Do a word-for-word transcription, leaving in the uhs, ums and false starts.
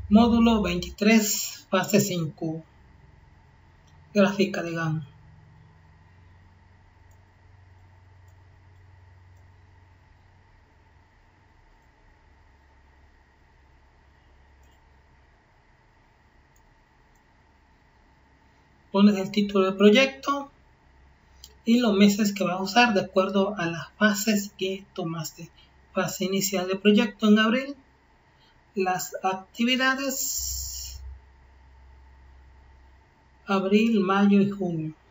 Módulo veintitrés, fase cinco. Gráfica de Gantt. Pones el título del proyecto y los meses que vas a usar de acuerdo a las fases que tomaste. Fase inicial del proyecto en abril. Las actividades abril, mayo y junio.